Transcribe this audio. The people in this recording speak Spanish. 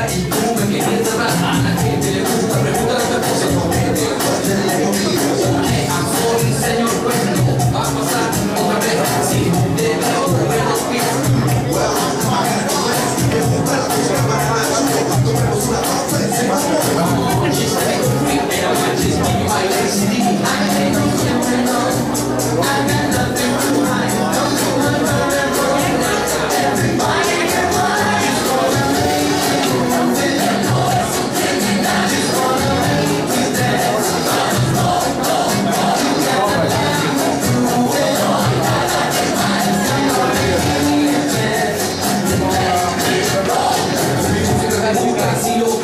y tú me querías cerrar. A la gente le gusta, pregunta lo que puse con gente. I'm sorry, señor, pues no va a pasar otra vez. Si te veo mover los pies. Just take a freak, and I might just give you my last D. I ain't no criminal, I got nothing to hide. Don't you wanna run and roll like everybody? Just wanna make you feel the noise. Just wanna make you dance. You gotta let me dance.